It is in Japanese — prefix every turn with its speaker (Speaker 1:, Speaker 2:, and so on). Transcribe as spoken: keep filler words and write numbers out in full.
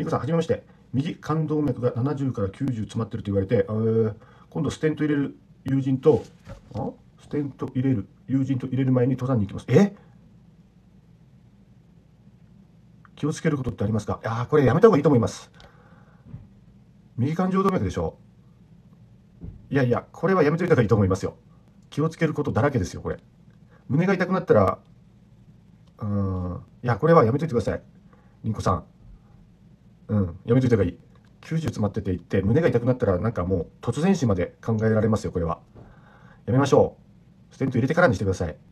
Speaker 1: リコさん、はじめまして。右冠動脈がななじゅうからきゅうじゅう詰まってると言われて、えー今度ステント入れる友人と、あステント入れる友人と入れる前に登山に行きます。え気をつけることってありますか？いやー、これやめた方がいいと思います。右冠状動脈でしょ？いやいや、これはやめといた方がいいと思いますよ。気をつけることだらけですよ、これ。胸が痛くなったら、うーん、いや、これはやめといてください。リンコさん。うん、やめといた方がいい。きゅうじゅう詰まってていって、胸が痛くなったら、なんかもう突然死まで考えられますよ、これは。やめましょう。ステント入れてからにしてください。